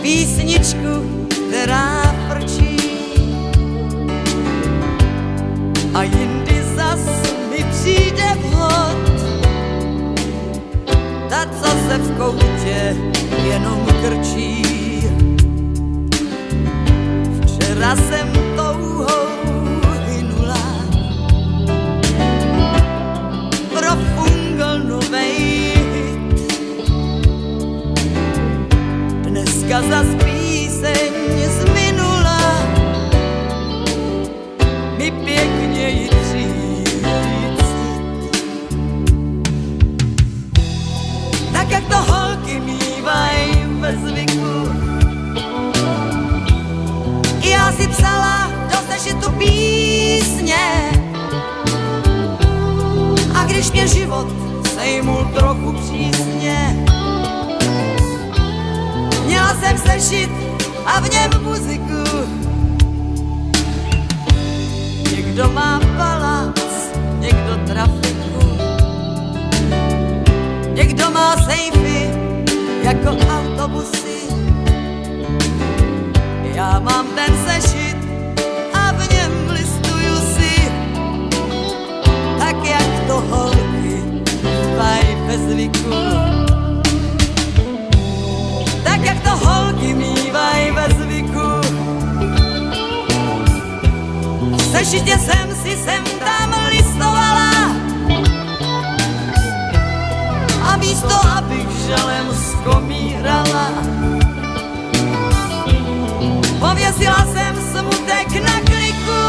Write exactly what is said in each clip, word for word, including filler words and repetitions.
písničku, která frčí. A jindy zas mi přijde vhod, ta, co se v koutě jenom krčí. Včera jsem touhou hynula, profungl novej hit. Dneska zas píseň z minula mi pěkněji třícit. Tak jak to holky mývaj ve zvyku, já si psala do sešitu písně. A když mě život sejmul trochu přísně, měla jsem sešit a v něm muziku. Někdo má palác, někdo trafiku, někdo má sejfy jako autobusy. Já mám ten sešit a v něm listuju si, tak jak to holky mývaj ve zvyku. Tak jak to holky mývaj ve zvyku. V sešitě jsem si sem tam listovala a místo abych žalem zkomírala, pověsila jsem smutek na kliku.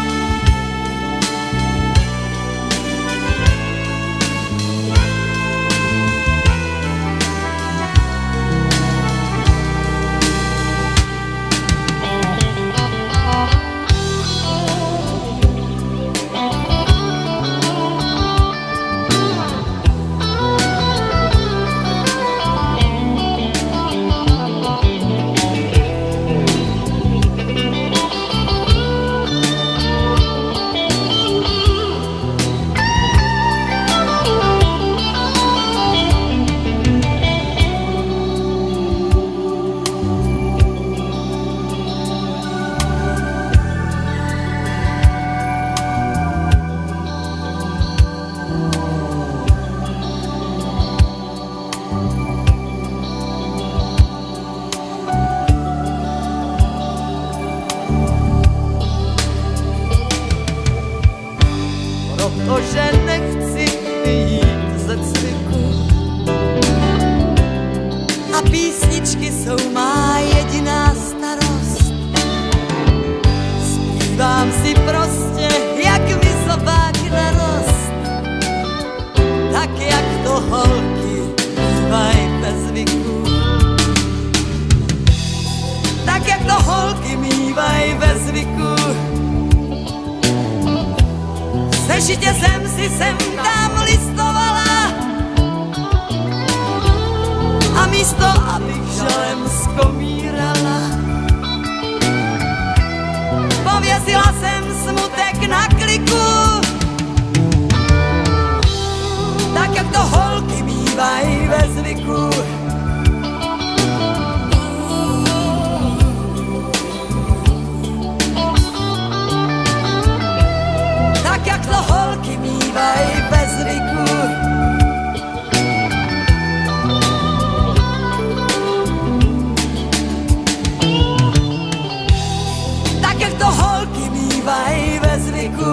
Protože nechci vyjít ze cviku a písničky jsou má jediná starost. Zpívám si prostě, jak mi zobák narost, tak jak to holky mývaj ve zvyku. Tak jak to holky mývaj ve zvyku. V sešitě jsem si sem tam listovala a místo abych žalem zkomírala, pověsila jsem smutek na kliku. Tak jak to holky mývaj ve zvyku. Tak jak to holky mývaj ve zvyku. Tak jak to holky mývaj ve zvyku.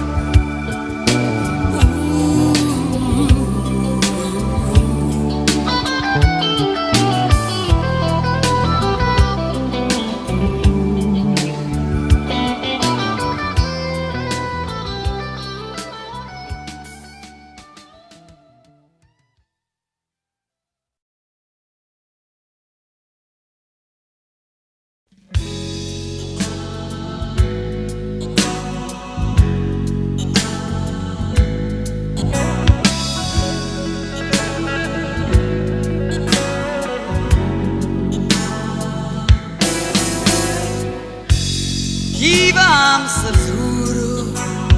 Dívám se vzhůru,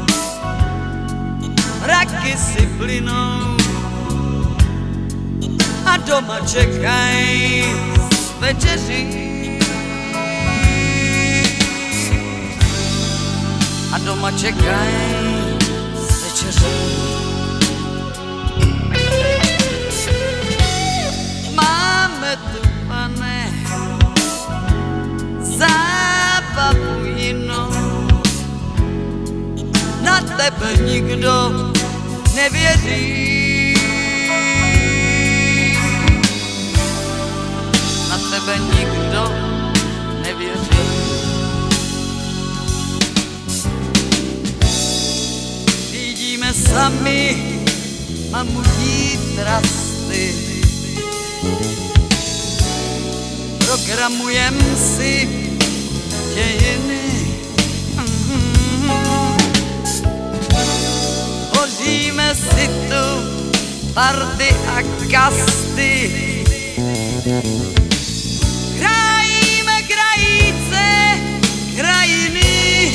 mraky si plynou a doma čekají s večeří. doma čekaj s večeří. Máme tu, pane, zábavu jinou, na tebe nikdo nevěří. Na tebe nikdo nevěří. Vidíme sami mamutí trasty, programujem si dějiny. Hoříme si tu party a kasty, krajíme krajíce krajiny.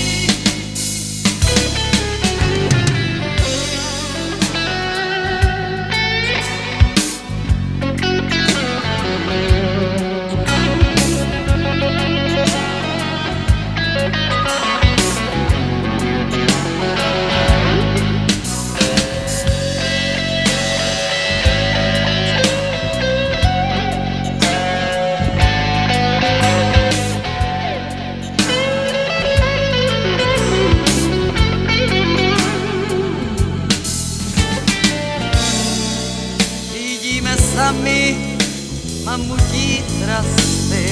Sami mamutí trasty,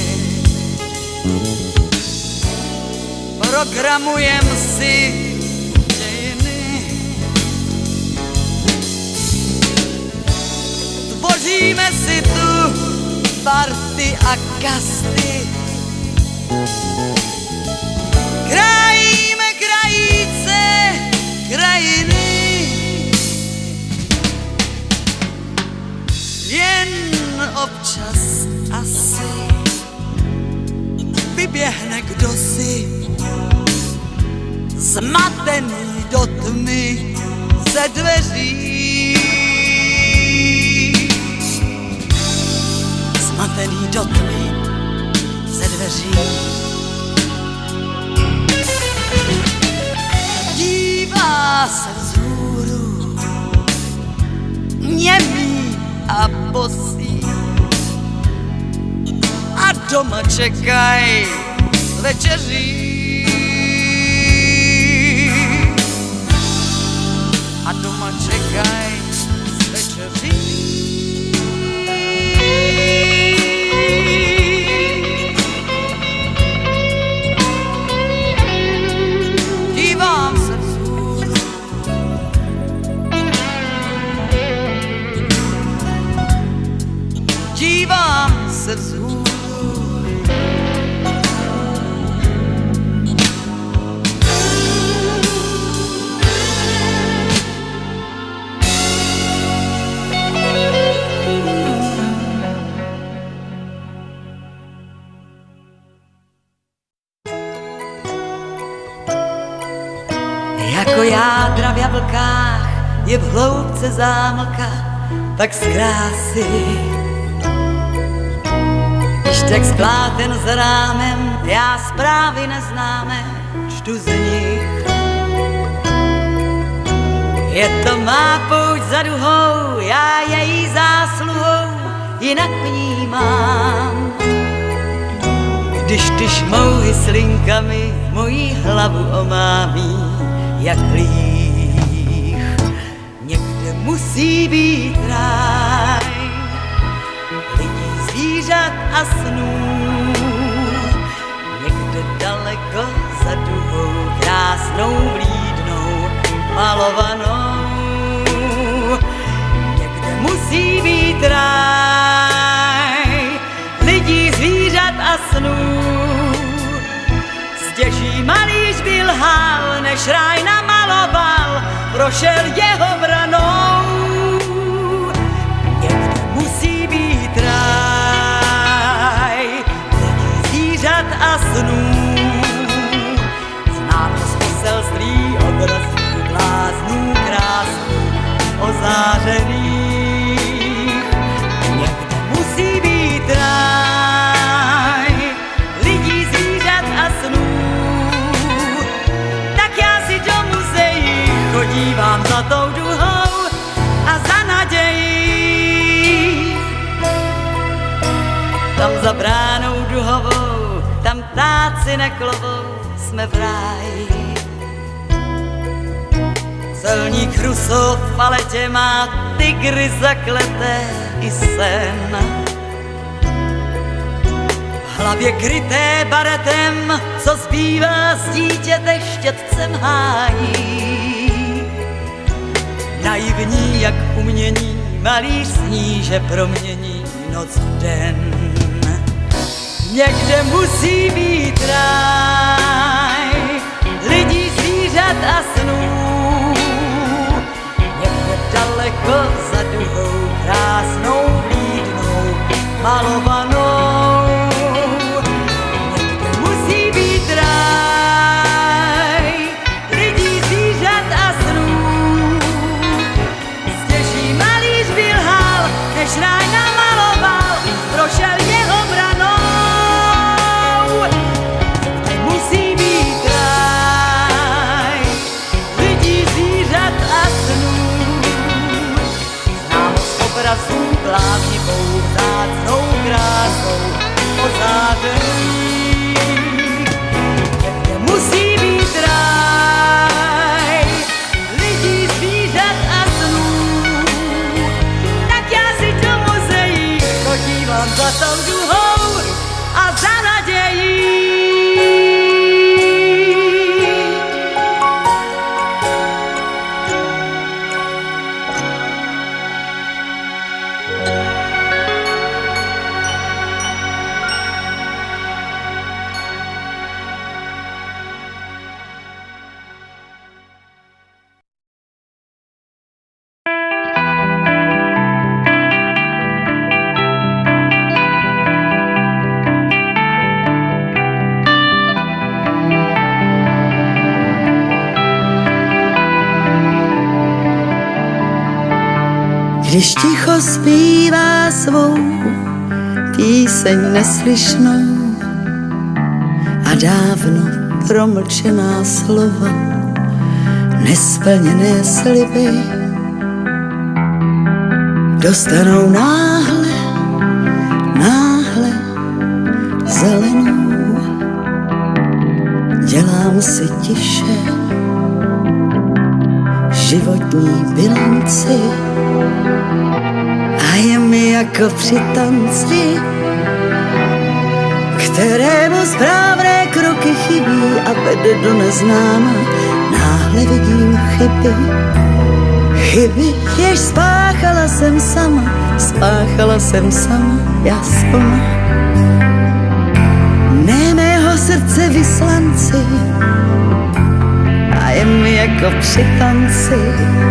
programujem si dějiny. Tvoříme si tu party a kasty, krajíme krajíce krajiny. Jen občas asi vyběhne kdosi zmatený do tmy ze dveří. Zmatený do tmy ze dveří. Dívá se vzhůru němý a bosí a doma čekaj s večeří. A doma čekaj s večeří. Dívám se vzhůru, dívám se vzhůru. Jako jádra v jablkách je v hloubce zámlka, tak z krásy. Když text pláten za rámem, já zprávy neznáme, čtu z nich. Je to má pouť za duhou, já její zásluhou jinak vnímám. Když ty šmouhy s linkami mojí hlavu omámí, jak líh. Někde musí být ráj lidí, zvířat a snů. Někde daleko za duhou, krásnou vlídnou, malovanou. Někde musí být ráj lidí, zvířat a snů. Stěží malíř byl hál, než ráj namaloval, prošel jeho branou. Někde musí být ráj lidí, zvířat a snů. Znám z poselství obrazů bláznů krásných ozářených. Někde musí být ráj lidí, zvířat a snů. Tak já si Tam za bránou duhovou, tam ptáci neklovou, jsme v ráji. Celník Rousseau v paletě má tygry zakleté i sen. V hlavě kryté baretem, co zbývá z dítěte štětcem hájí. Naivní jak umění, malíř sní, že promění noc v den. Někde musí být ráj lidí, zvířat a snů. Někde daleko za duhou, krásnou, vlídnou, malovanou. Někde musí být ráj lidí, zvířat a snů. Stěží malíř vylhal, než ráj namaloval, prošel jeho branou. Musí být ráj lidí, zvířat a snů. Znám z obrazů bláznivou, vzácnou krásou ozářený. Někde musí být ráj lidí, zvířat a snů. Tak já si do muzeí chodívám za tou duhou a za nadějí. Když ticho zpívá svou píseň neslyšnou a dávno promlčená slova, nesplněné sliby dostanou náhle, náhle zelenou. Dělám si tiše životní bilanci a je mi jako při tanci, kterému správné kroky chybí a vede do neznáma. Náhle vidím chyby, chyby, jež spáchala jsem sama, spáchala jsem sama, já sama. Ne mého srdce vyslanci a je mi jako při tanci,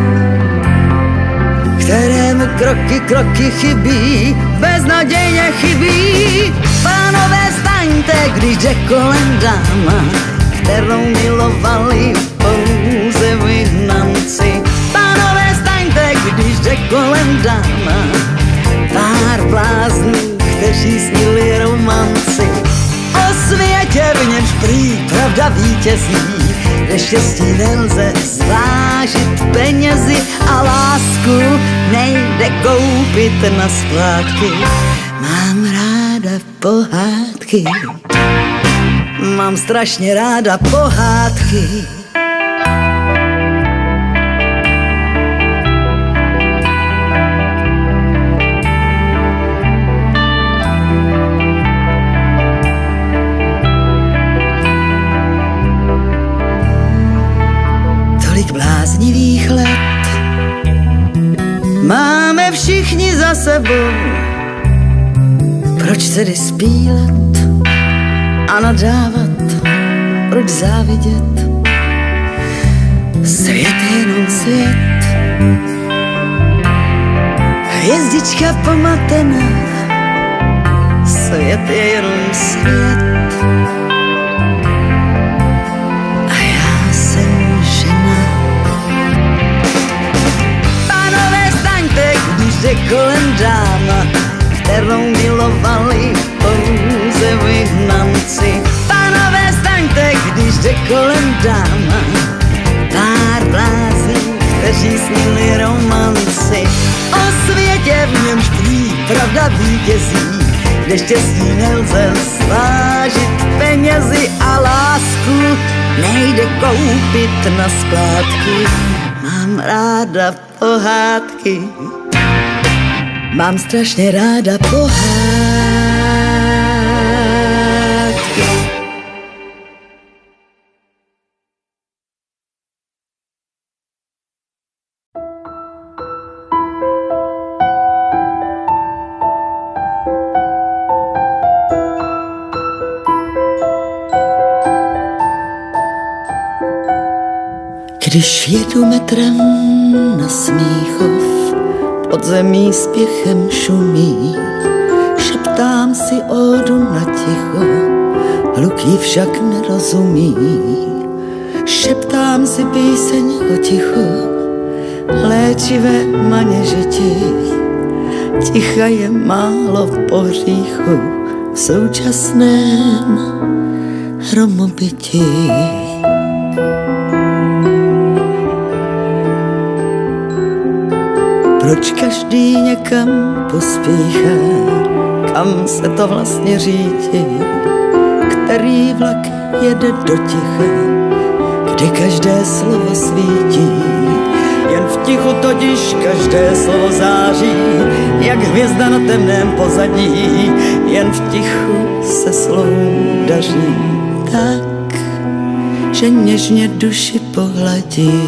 kterému kroky, kroky chybí, beznadějně chybí. Pánové, staňte, když jde kolem dáma, kterou milovali pouze vyhnanci. Pánové, staňte, když jde kolem dáma, pár bláznů, kteří snili romanci. O světě, v němž prý pravda vítězí, kde štěstí nelze zvážit penězi a lásku nejde koupit na splátky. Mám ráda pohádky, mám strašně ráda pohádky. Bláznivých let máme všichni za sebou. Proč tedy spílet a nadávat, proč závidět? Svět je jenom svět, hvězdička pomatená. Svět je jenom svět a já jsem žena. Jde kolem dáma, kterou milovali pouze vyhnanci. Pánové, staňte, když jde kolem dáma, pár blázní, kteří snili romanci. O světě, v němž prý pravda vítězí, kde štěstí nelze svážit penězi a lásku nejde koupit na splátky. Mám ráda pohádky, mám strašně ráda pohádky. Když jedu metrem na Smíchov, podzemí spěchem šumí, šeptám si ódu na ticho, hluk jí však nerozumí. Šeptám si píseň o tichu, léčivé maněžiti, ticha je málo po hříchu v současném hromobytí. Proč každý někam pospíchá, kam se to vlastně řídí? Který vlak jede do ticha, kde každé slovo svítí? Jen v tichu totiž každé slovo září, jak hvězda na temném pozadí. Jen v tichu se slovům daří tak, že něžně duši pohladí.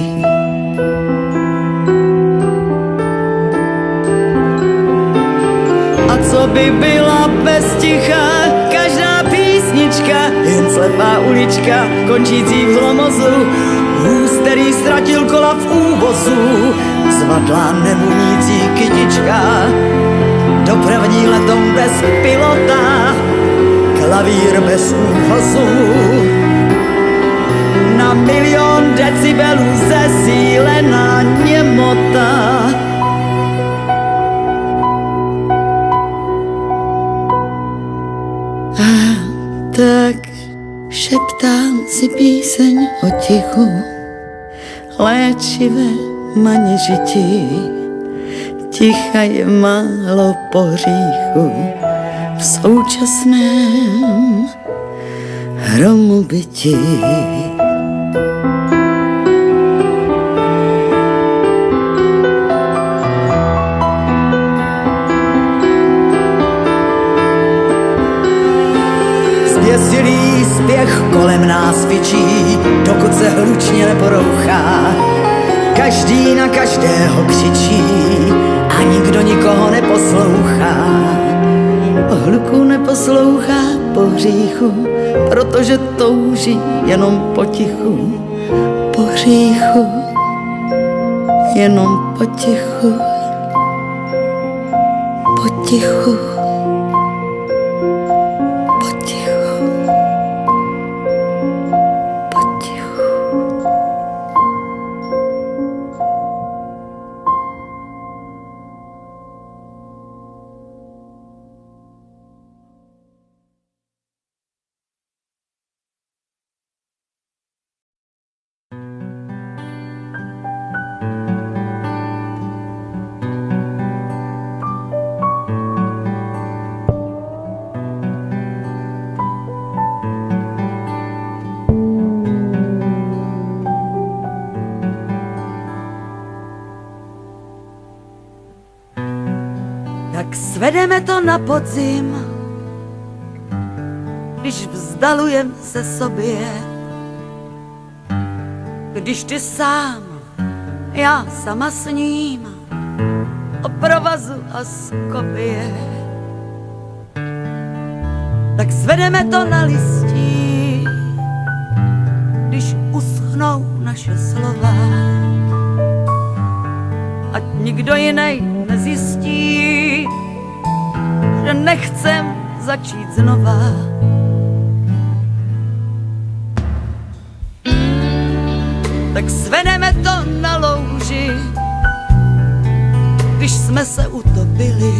Co by byla bez ticha, každá písnička, jen slepá ulička, končící v hlomozu, vůz, který ztratil kola v úvozu, zvadlá nevunící kytička, dopravní letoun bez pilota, klavír bez úhozu. Na milion decibelů zesílená němota. Tak šeptám si píseň o tichu, léčivé maněžití, ticha je málo po hříchu v současném hromobytí. Zběsilý spěch kolem nás fičí, dokud se hlučně neporouchá. Každý na každého křičí a nikdo nikoho neposlouchá. O hluku neposlouchá po hříchu, protože touží jenom potichu. Po hříchu, jenom potichu, potichu. Tak svedeme to na podzim, když vzdalujem se sobě. Když ty sám, já sama s ním, o provazu a skobě. Tak svedeme to na listí, když uschnou naše slova. Ať nikdo jiný nezjistí, že nechcem začít znova. Tak svedeme to na louži, když jsme se utopili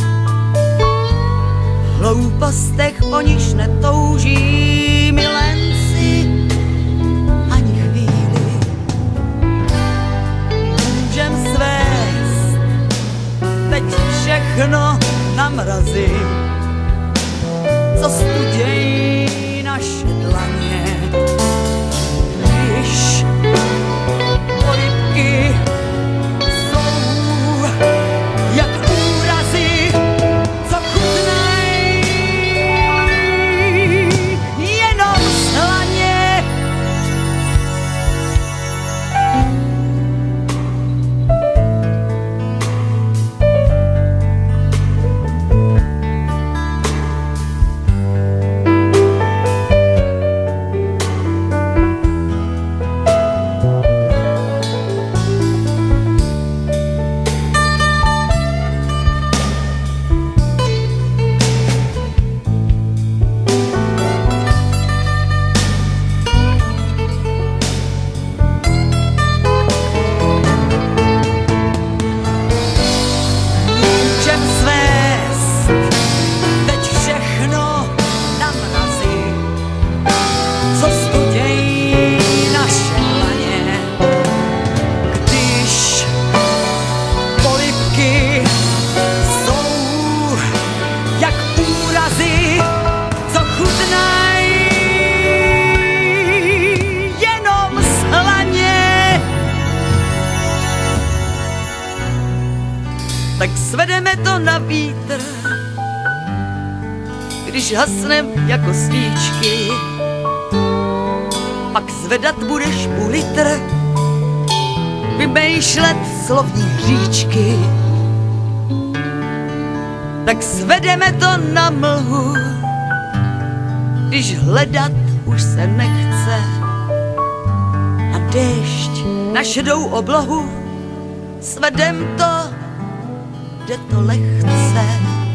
v hloupostech, o nichž netouží milenci ani chvíli. Můžem svést teď všechno na mrazi, Svedeme to na vítr, když hasnem jako svíčky. Pak zvedat budeš půl litr, vymýšlet slovní hříčky. Tak svedeme to na mlhu, když hledat už se nechce. A déšť na šedou oblohu, svedem to, jde to lehce.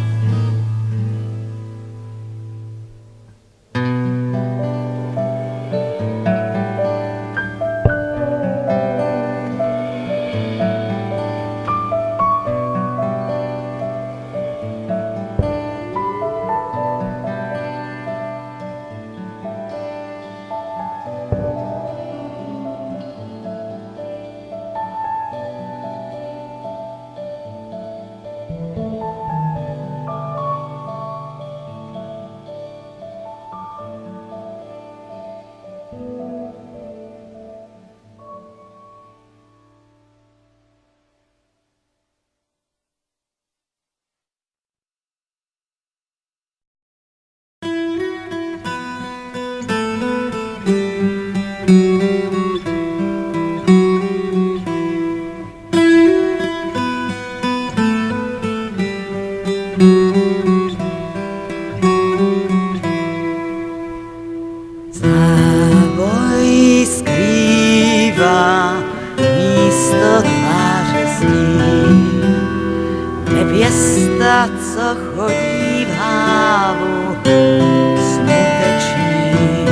Závoj skrývá místo tváře zdí, nevěsta, co chodí v hávu smuteční.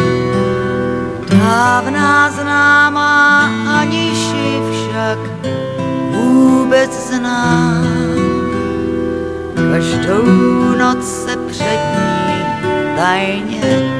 Dávná známá Aniši však vůbec znám, každou noc se před ní tajně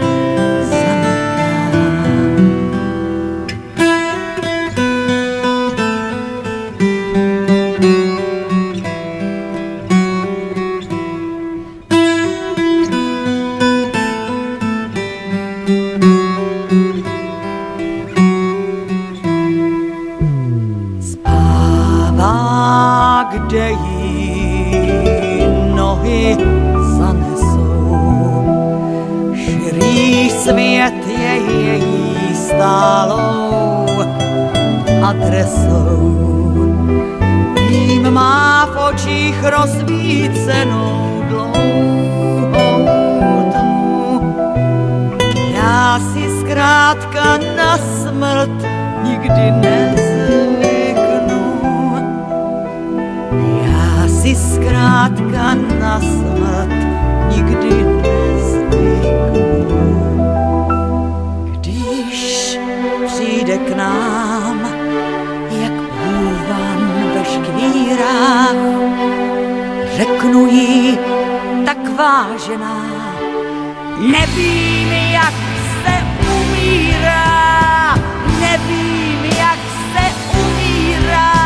kde jí nohy zanesou. Širý svět je její stálou adresou. Tím má v očích rozsvícenou dlouhou tmu. Já si zkrátka na smrt nikdy nezvyknu. Si zkrátka na smrt nikdy nezvyknu. Když přijde k nám jak hůvan ve škvírách, řeknu jí tak vážená, nevím, jak se umírá, nevím, jak se umírá.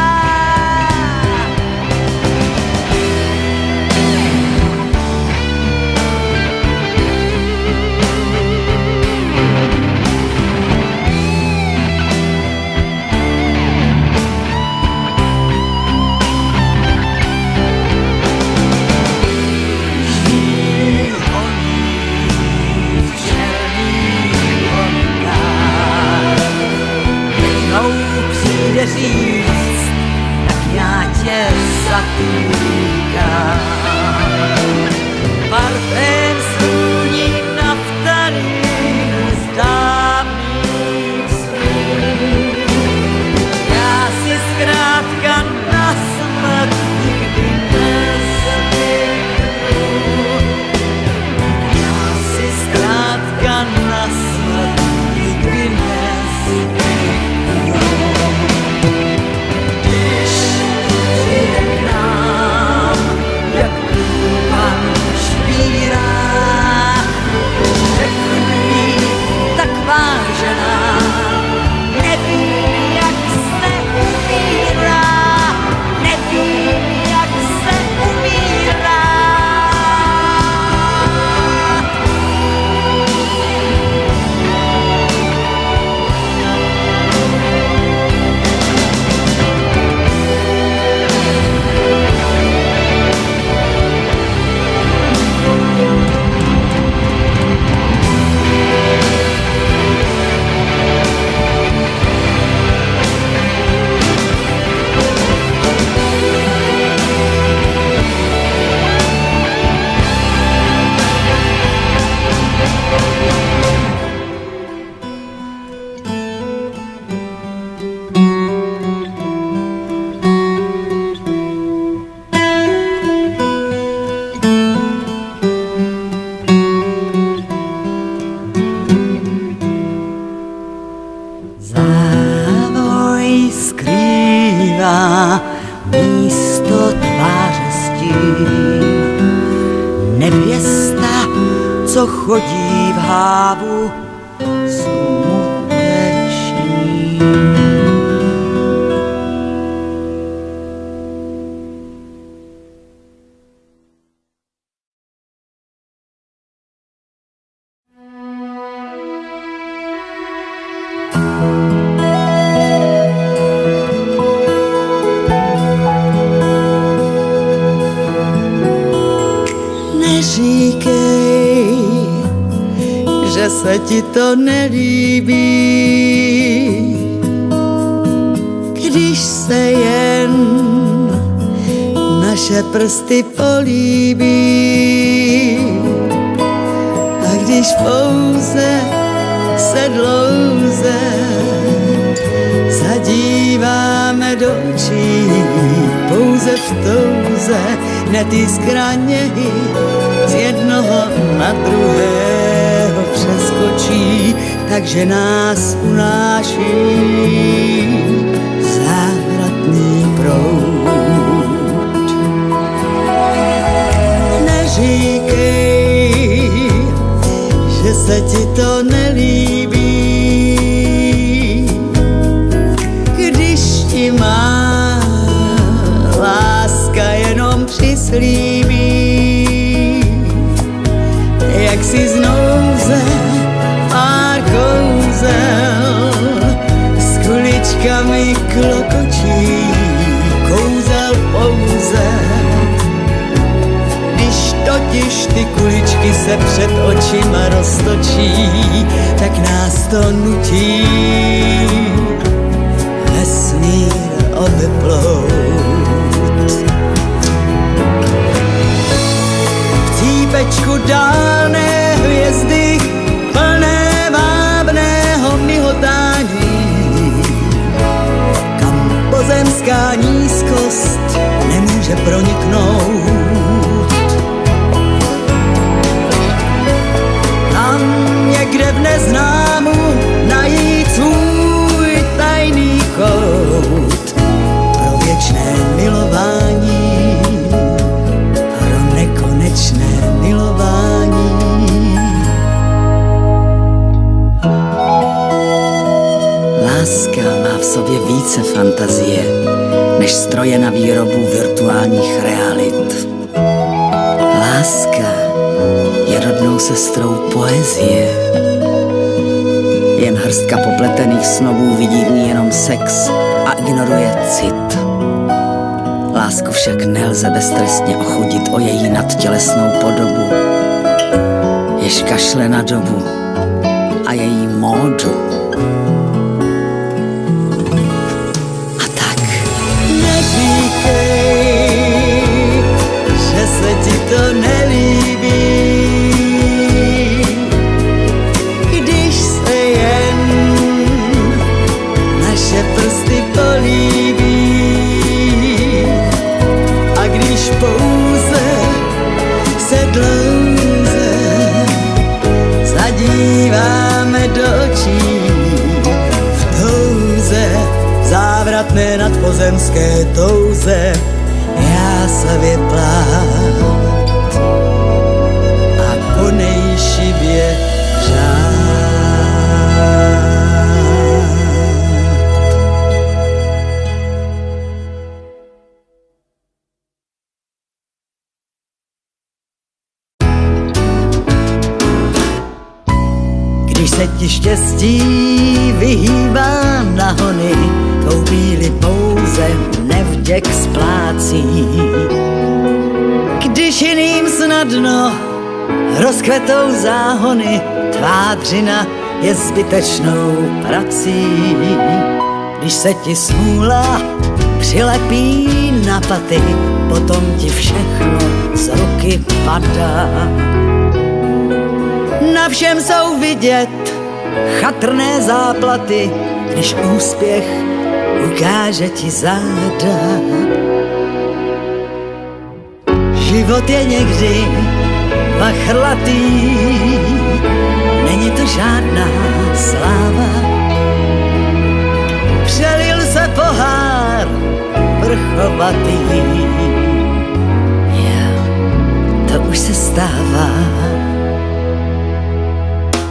co chodí v hávu smuteční. Neříkej, že se ti to nelíbí, když se jen naše prsty políbí. A když pouze se dlouze zadíváme do očí, pouze v touze netýskra něhy z jednoho na druhého přeskočí, takže nás unáší závratný proud. Neříkej, že se ti to nelíbí, když ti má láska jenom přislíbí, jak si znouze pár kouzel s kuličkami klokočí, kouzel pouze, když totiž ty kuličky se před očima roztočí, tak nás to nutí vesmír obeplout. Cípečku dálné hvězdy, plné vábného mihotání, kam pozemská nízkost nemůže proniknout. Tam někde v neznámu najít svůj tajný kout pro věčné milování, pro nekonečné milování. Láska má v sobě více fantazie, než stroje na výrobu virtuálních realit. Láska je rodnou sestrou poezie. Jen hrstka popletených snobů vidí v ní jenom sex a ignoruje cit. Lásku však nelze beztrestně ochudit o její nadtělesnou podobu, jež kašle na dobu a její módu. A tak neříkej, že se ti to nelíbí, když se jen naše prsty políbí. A když pouze se dlouze zadíváme do očí, v touze závratné nadpozemské touze já se vyplát a po nejšibě řád. Když se ti štěstí vyhýbá na hony, tou bíli pouze nevděk splácí. Když jiným snadno rozkvetou záhony, tvá dřina je zbytečnou prací. Když se ti smůla přilepí na paty, potom ti všechno z ruky padá. Na všem jsou vidět chatrné záplaty, když úspěch ukáže ti záda. Život je někdy vachrlatý, není to žádná sláva. Přelil se pohár vrchovatý, já, to už se stává.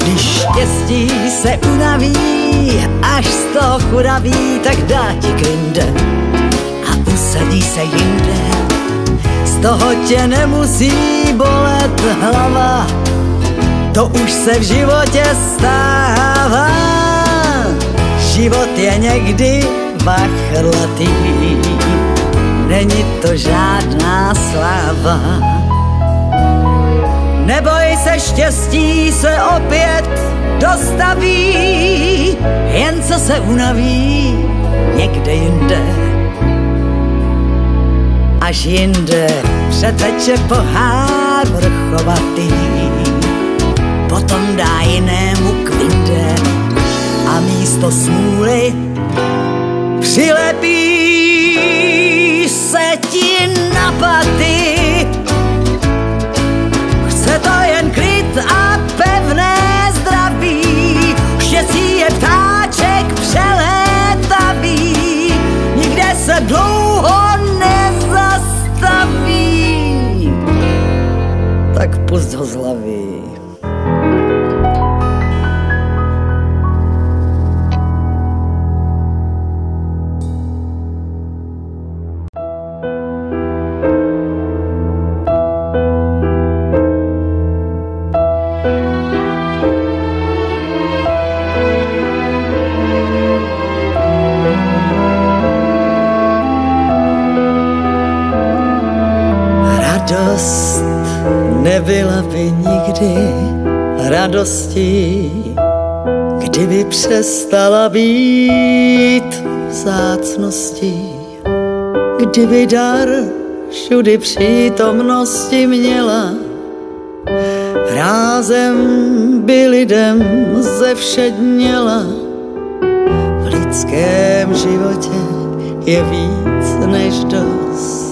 Když štěstí se unaví, až z toho churaví, tak dá ti klinde a usadí se jinde. Z toho tě nemusí bolet hlava, to už se v životě stává. Život je někdy vachlatý, není to žádná sláva. Neboj se, štěstí se opět dostaví, jen co se unaví někde jinde. Až jinde přeteče pohár vrchovatý, potom dá jinému kvinde a místo smůly přilepí se ti na paty. Chce to jen klid a pevné zdraví, štěstí je ptáček přelétavý, nikde se dlouho nezastaví, tak pusť ho z hlavy. Radost nebyla by nikdy radostí, kdyby přestala být vzácností, kdyby dar všudy přítomnosti měla. Rázem by lidem zevšedněla, v lidském životě je víc než dost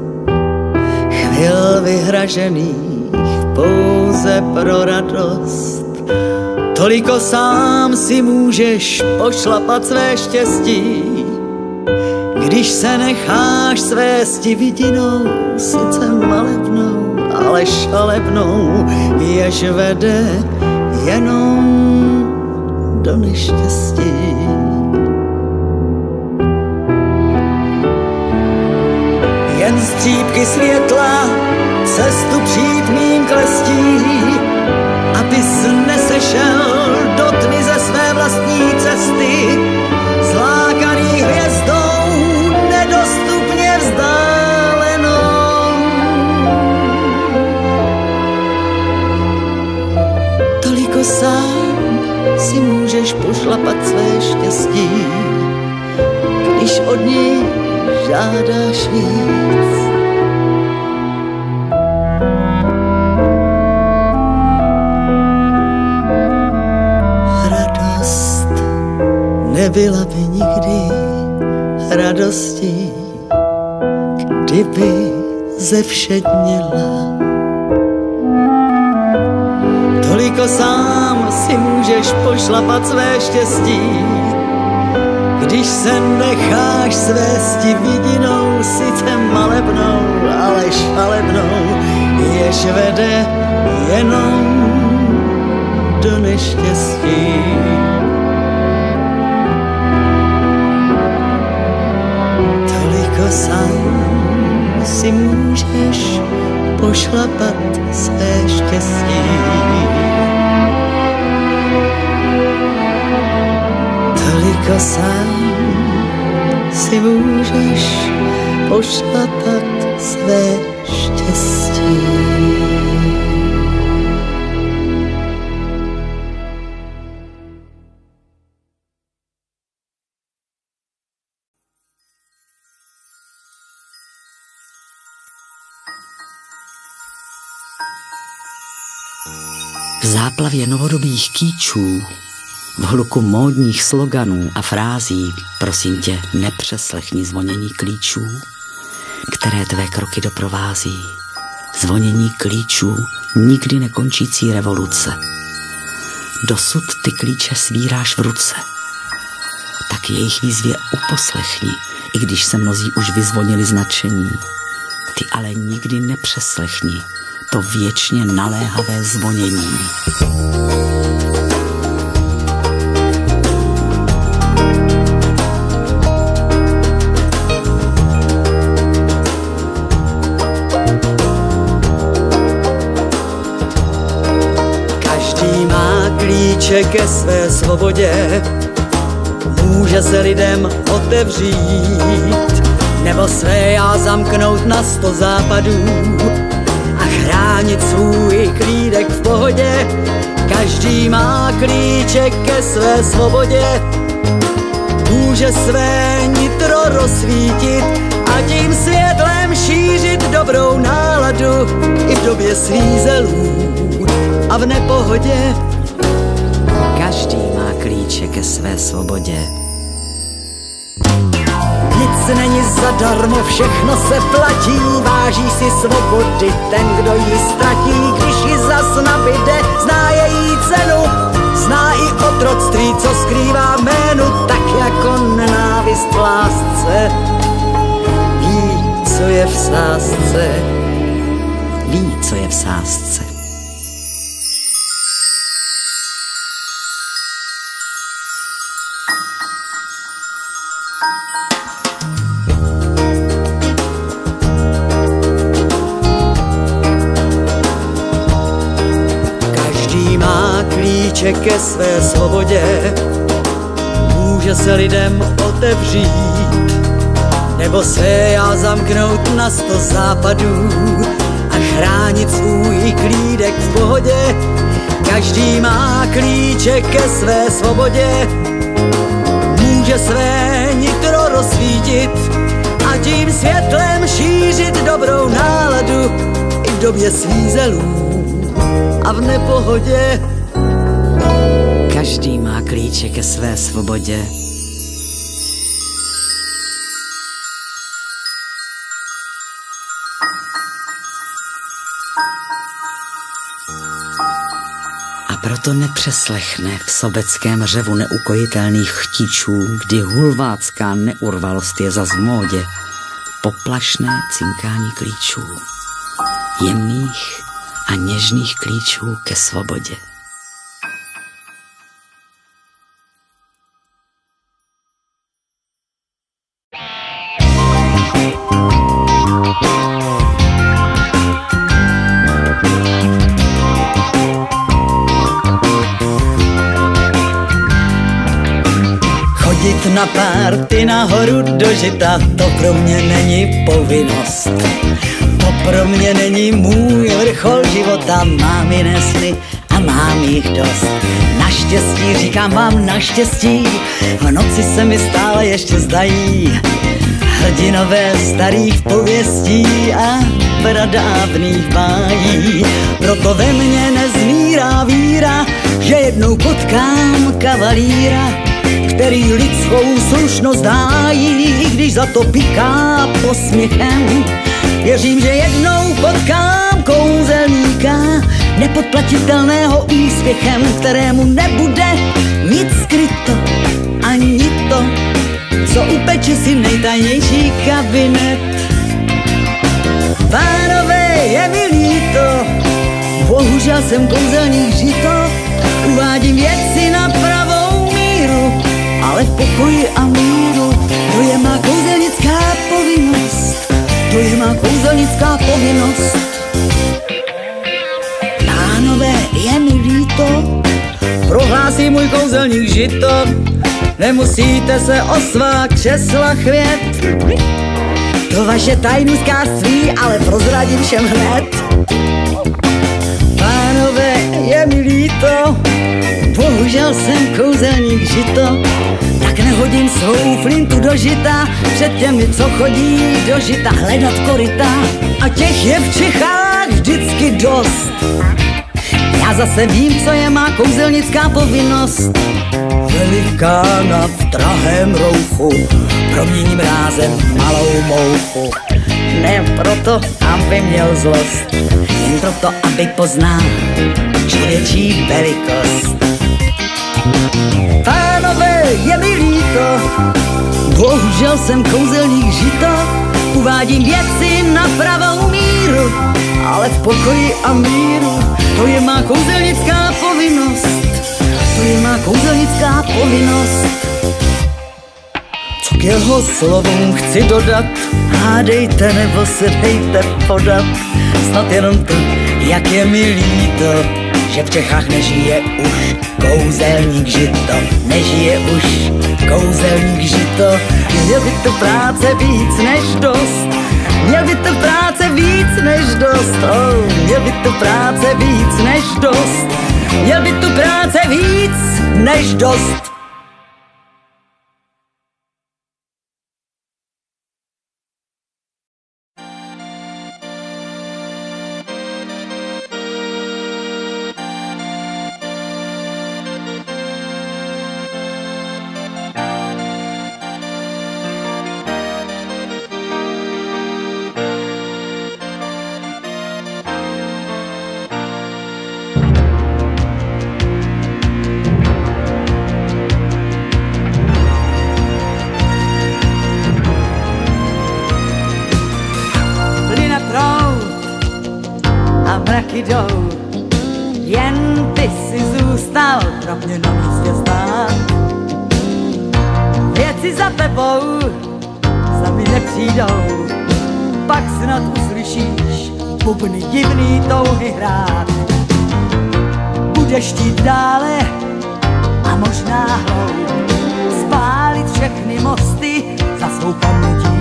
chvil vyhražených pouze pro radost. Toliko sám si můžeš pošlapat své štěstí, když se necháš svésti vidinou, sice malebnou, ale šalebnou, jež vede jenom do neštěstí. Jen střípky světla cestu přijít mým klestí, abys nesešel do tmy ze své vlastní cesty, zlákaný hvězdou nedostupně vzdálenou. Toliko sám si můžeš pošlapat své štěstí, když od ní žádáš víc. Radost nebyla by nikdy radostí, kdyby zevšedněla. Toliko sám si můžeš pošlapat své štěstí, když se necháš svésti vidinou, sice malebnou, ale šalebnou, jež vede jenom do neštěstí. Toliko sám si můžeš pošlapat své štěstí. Toliko sám si můžeš pošlapat své štěstí. V záplavě novodobých kýčů, v hluku módních sloganů a frází, prosím tě, nepřeslechni zvonění klíčů, které tvé kroky doprovází. Zvonění klíčů nikdy nekončící revoluce. Dosud ty klíče svíráš v ruce, tak jejich výzvě uposlechni, i když se mnozí už vyzvonili značení. Ty ale nikdy nepřeslechni to věčně naléhavé zvonění. klíče ke své svobodě, může se lidem otevřít, nebo své já zamknout na sto západů a chránit svůj klídek v pohodě. Každý má klíče ke své svobodě, může své nitro rozsvítit a tím světlem šířit dobrou náladu i v době svízelů a v nepohodě. Každý má klíče ke své svobodě. Nic není zadarmo, všechno se platí, váží si svobody ten, kdo ji ztratí. Když ji zas nabide, zná její cenu, zná i otroctví, co skrývá jménu, tak jako nenávist v lásce. Ví, co je v sázce. Ví, co je v sázce. Klíče ke své svobodě, může se lidem otevřít, nebo se já zamknout na sto západů a chránit svůj klídek v pohodě. Každý má klíče ke své svobodě, může své nitro rozsvítit a tím světlem šířit dobrou náladu i v době svízelů a v nepohodě. Každý má klíče ke své svobodě. A proto nepřeslechne v sobeckém řevu neukojitelných chtíčů, kdy hulvácká neurvalost je zas v módě, poplašné cinkání klíčů, jemných a něžných klíčů ke svobodě. Na párty nahoru do žita, to pro mě není povinnost. To pro mě není můj vrchol života, mám jiné sny a mám jich dost. Naštěstí, říkám vám naštěstí, v noci se mi stále ještě zdají hrdinové starých pověstí a pradávných bájí. Proto ve mně nezmírá víra, že jednou potkám kavalíra, který lidskou slušnost hájí, i když za to piká posměchem. Věřím, že jednou potkám kouzelníka, nepodplatitelného úspěchem, kterému nebude nic skryto, ani to, co upeče si nejtajnější kabinet. Pánové, je mi líto, bohužel jsem kouzelník žito, uvádím věci na pravou míru, ale v pokoji a míru. To je má kouzelnická povinnost, to je má kouzelnická povinnost. Pánové, je mi líto, prohlásí můj kouzelník žito, nemusíte se o svá křesla chvět. To vaše tajnůstkářství ale prozradím všem hned. Pánové, je mi líto, bohužel jsem kouzelník žito, tak nehodím svou flintu do žita před těmi, co chodí do žita hledat koryta. A těch je v Čechách vždycky dost. Já zase vím, co je má kouzelnická povinnost. Velikána v drahém rouchu proměním rázem malou mouchu. Ne proto, aby měl zlost, jen proto, aby poznal člověčí velikost. Pánové, je mi líto, bohužel jsem kouzelník žito, uvádím věci na pravou míru, ale v pokoji a míru. To je má kouzelnická povinnost, to je má kouzelnická povinnost. Co k jeho slovům chci dodat, hádejte nebo se dejte podat, snad jenom to, jak je mi líto, že v Čechách nežije už kouzelník žito, nežije už kouzelník žito. Měl by to práce víc než dost, měl by to práce víc než dost, oh, měl by to práce víc než dost, měl by tu práce víc než dost. Mraky jdou, jen ty si zůstal pro mě na místě stát. Věci za tebou sami nepřijdou, pak snad uslyšíš bubny divný touhy hrát. Budeš chtít dále a možná hloub spálit všechny mosty za svou pamětí.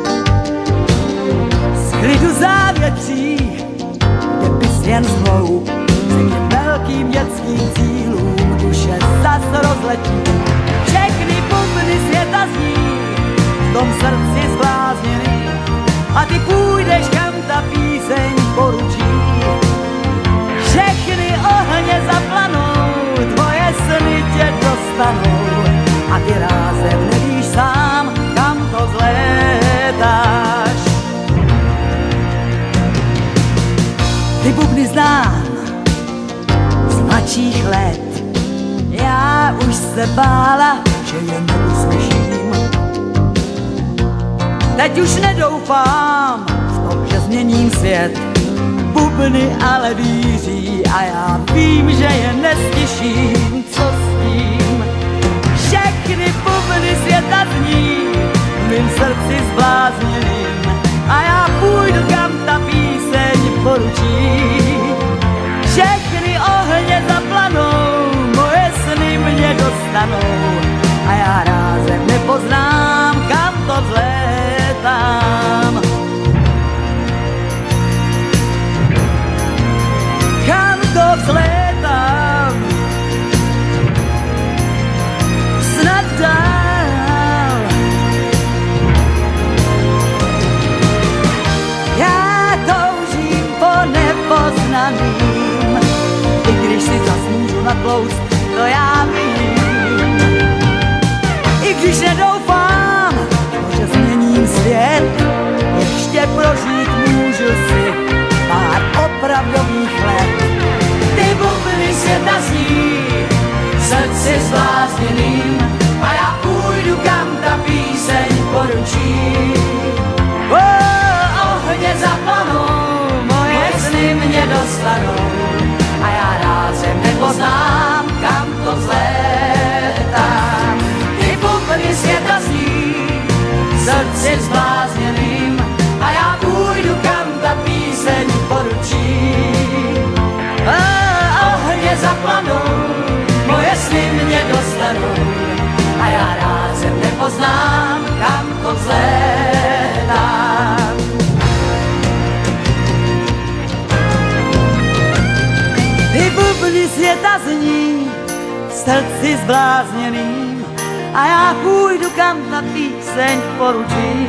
Z klidu závětří jen zhloub se k těm velkým dětským cílům duše zas rozletí. Všechny bubny světa zní v tom srdci zblázněný a ty půjdeš, kam ta píseň poručí. Všechny ohně zaplanou, tvoje sny tě dostanou a ty rázem nevíš sám, kam to zlétáš. Ty bubny znám z mladších let, já už se bála, že je neuslyším. Teď už nedoufám v tom, že změním svět. Bubny ale víří a já vím, že je neslyším. Co s tím? Všechny bubny světa zní v mým srdci zblázněným a já půjdu, kam ta píseň poručí. Všechny ohně zaplanou, moje sny mě dostanou a já rázem nepoznám, kam to vzlétám. Kam to vzlétám? Snad dál. Já toužím po nepoznaným, i když si zas můžu natlouct, to já vím. I když nedoufám, že změním svět, ještě prožít můžu si pár opravdových let. Ty bubny světa zní v srdci zblázněným a já půjdu, kam ta píseň poručí. Oh, ohně zaplanou, moje sny mě dostanou a já rázem nepoznám, kam to vzlétám. Ty bubny světa zní v srdci zblázněným a já půjdu, kam ta píseň poručí. A ohně zaplanou, moje sny mě dostanou a já rázem nepoznám, kam to vzlétám. Ty bubny světa zní v srdci zblázněným a já půjdu, kam ta píseň poručí.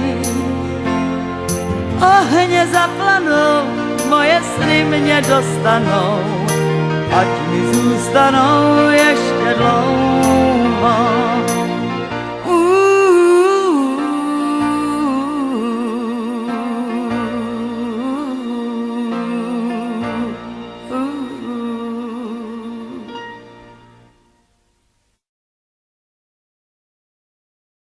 Ohně zaplanou, moje sny mě dostanou, ať mi zůstanou ještě dlouho.